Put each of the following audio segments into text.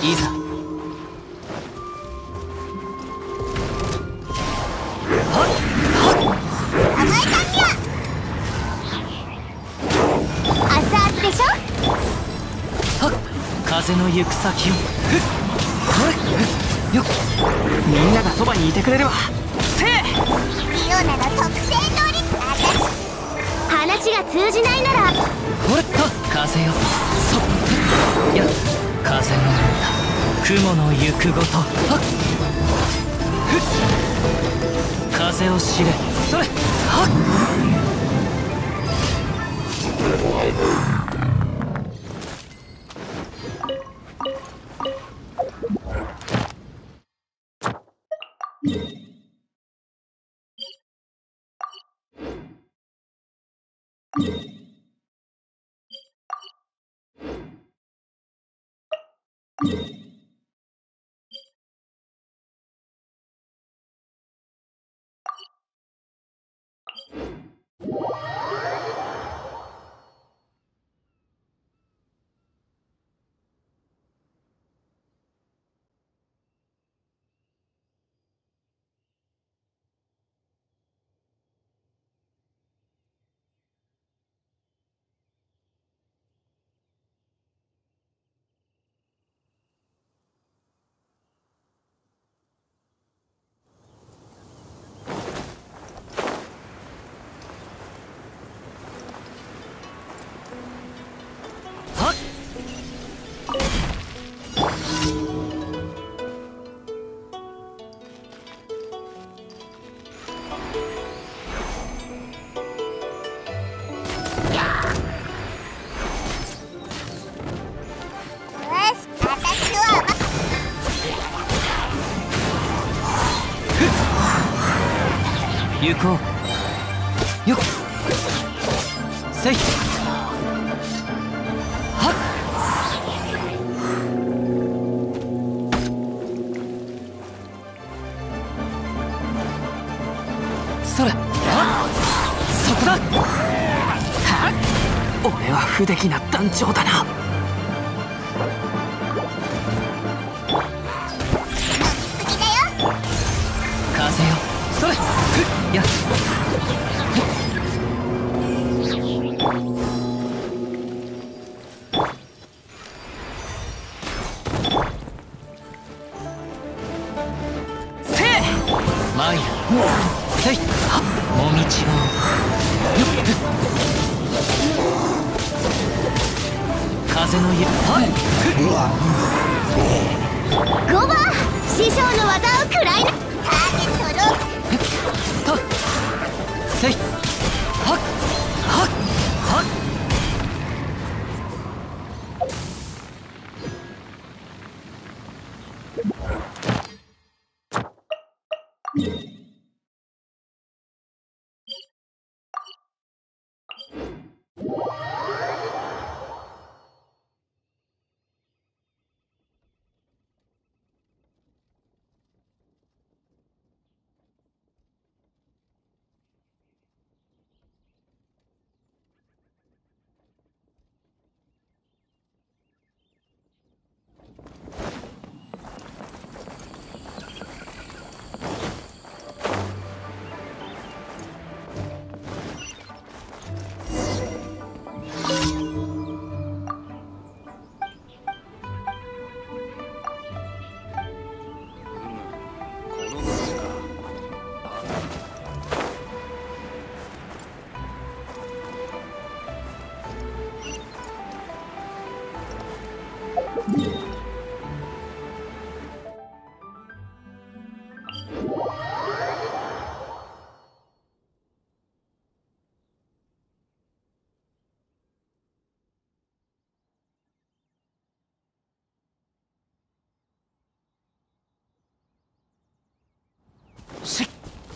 いざ。風の行く先を。よっ、みんながそばにいてくれるわ。せえ。 リオナの特製能力。話が通じないなら。 ほれっと風よ。そっや風の歌、雲の行くごと。はっふっ風を知れ。それはっ。行こう。よっせい。はっ。それ。はっ。そこだ。はっ。俺は不出来な団長だな。風よ。それ。やっ。せい。マイラ。せい。はっ。もみちを。よっ。風の湯。はっ。 ゴバ師匠の技を食らいな。ターゲットロック。 とせい。はっはっはっ。しっ。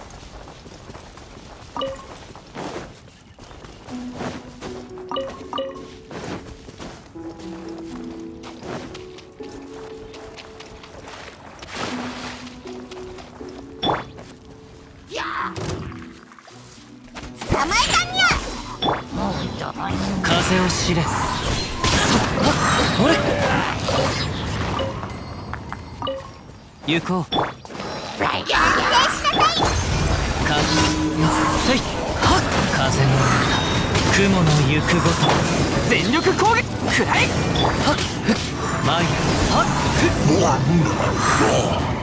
捕まえたんや。 風を知れ。そっ。あ、俺。 行こう。 完成しなさい。 せいはっ風の雲の行くごと全力攻撃くらえはっふっ前はっふっ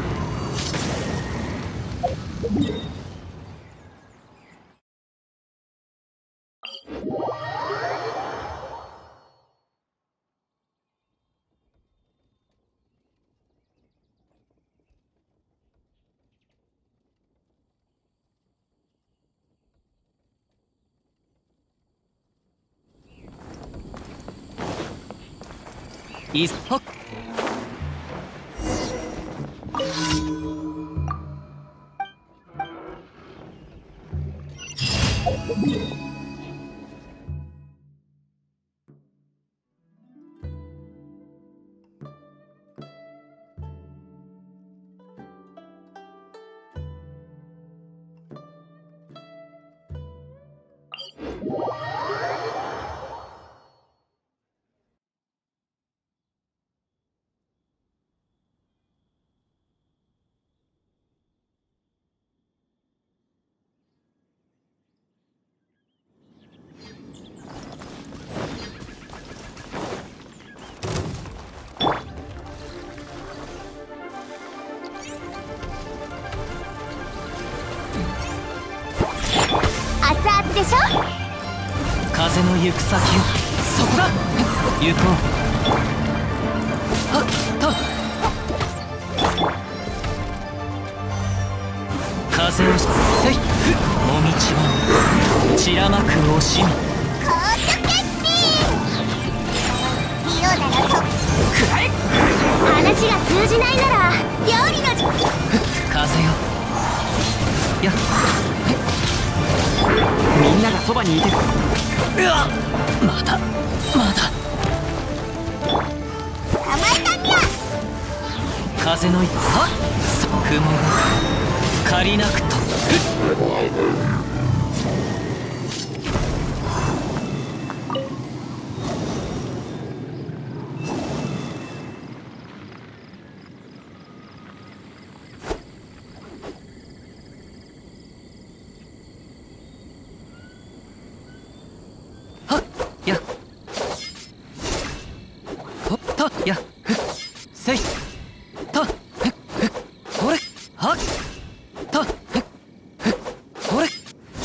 いっはっ熱々でしょ。 風の行く先をそこだ行こうはっと風をせいふっもみちは散らまく惜しみ高所決定。リオならとくらえ話が通じないなら料理の風よやっみんながそばにいてる。うわまだ捕まえたにゃ。 風のはっ雲が借りなくとはっやほったやふっせいたふっふっこれはったふっふっこれ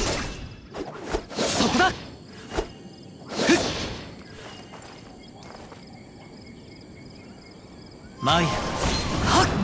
そこだふっ前はっ